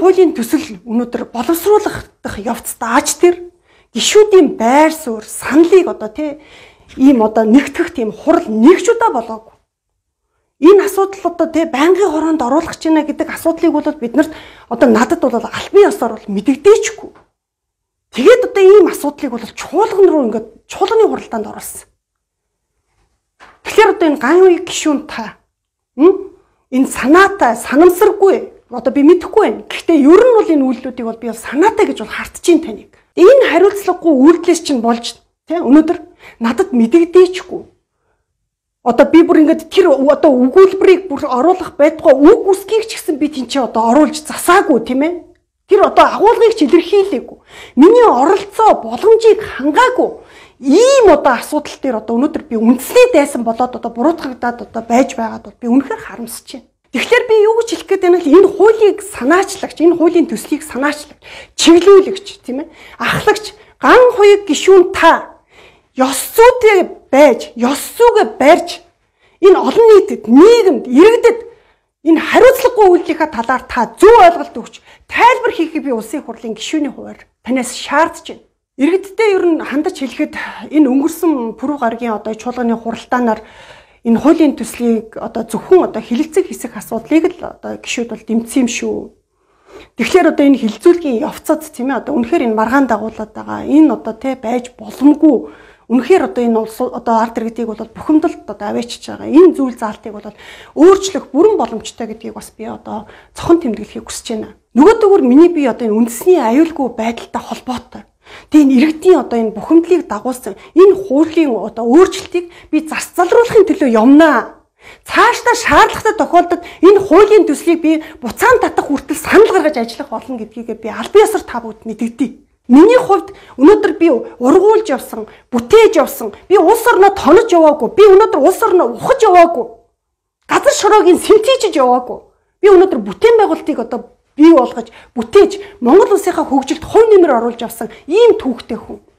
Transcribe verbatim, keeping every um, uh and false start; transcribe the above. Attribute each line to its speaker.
Speaker 1: хуулийн төсөл өнөөдөр боловсруулах явц дааж тэр гишүүдийн байр суурь саналыг одоо тий ийм одоо нэгтгэх тийм хурал нэгж удаа болоогүй. Энэ асуудал одоо тий байнгын хороонд оруулах гэж байна гэдэг асуудлыг бол биднэрт одоо надад бол албан ёсоор бол мэдэгдээчгүй. Тэгээд одоо ийм асуудлыг бол чуулган руу ингээд чуулганы хуралдаанд оруулсан. Тэгэхээр одоо энэ ган үе гишүүн та энэ санаатай санамсаргүй одоо би мэдэхгүй байна. Гэхдээ ер нь бол энэ үйлдэлүүдийг бол би бол санаатай гэж бол хартж ин таныг. Энэ хариуцлагагүй үйлдэлээс чинь болж тий өнөөдөр надад мэдэгдээчгүй. Одоо би бүр ингээд тэр одоо өгүүлбэрийг бүр оруулах байтугай үг үсгийг ч гэсэн би тэнцээ одоо оруулж засаагүй тийм ээ. Тэр одоо агуулгыг ч илэрхийлээгүй. Миний оролцоо боломжийг хангаагүй. Ийм одоо асуудал дээр одоо өнөөдөр би үндэслээ дайсан болоод одоо буруутгагдаад одоо байж байгаад бол би үнэхээр харамсаж байна. Тэгэхээр би юу гэж хэлэх гээд байна вэ? Энэ хуулийг санаачлагч, энэ хуулийн төслийг санаачлагч, чиглүүлэгч тийм ээ. Ахлагч, ган хуйг гишүүн та ёс зүйтэй байж, ёс зүйгээ барьж энэ олон нийтэд, нийгэмд, иргэдэд энэ хариуцлагагүй үйлдэлийнхаа талаар та зөв ойлголт өгч тайлбар хийхийг би улсын хурлын гишүүний хувьар танаас шаардж байна. Иргэддээ ер нь хандаж хэлэхэд энэ өнгөрсөн пүрэв гарагийн одоо чуулганы хуралдаанаар энэ хуулийн төслийг одоо зөвхөн одоо хилэлцэх хэсэх асуудлыг л одоо гишүүд бол дэмжсэн юм шүү. Тэгэхээр одоо энэ хилцүүлгийн явцад тийм ээ одоо үнэхээр энэ маргаан дагуулад байгаа. Энэ одоо тэ байж боломгүй. Үнэхээр одоо энэ улс одоо ард иргэдийг бол бухимдалд одоо аваачиж байгаа. Энэ зүйл заалтыг бол өөрчлөх бүрэн боломжтой гэдгийг бас би одоо цохон тэмдэглэхийг хүсэж байна. Нөгөөдөөр миний би одоо энэ үндэсний аюулгүй байдалтай холбоотой. Тэгээ иргэдийн одоо энэ бухимдлыг дагуулсан энэ хуулийн одоо өөрчлөлтийг би засцалруулахын төлөө юмнаа. Цаашдаа шаардлагатай тохиолдолд энэ хуулийн төслийг би буцаан татах хүртэл санал гаргаж ажиллах болно гэдгийг би албан ёсоор та бүгд мэдэгдээ. Миний хувьд өнөөдөр би ургуулж явсан, бүтээж явсан, би улс орноо тонож яваагүй, би өнөөдөр улс орноо ухаж яваагүй. Газар шороогийн сэмтийжж яваагүй. Би өнөөдөр бүтээн байгуулалтыг одоо бий болгож, бүтээж Монгол улсынхаа хөгжилд хувь нэмэр оруулж авсан ийм түүхтэй хүн.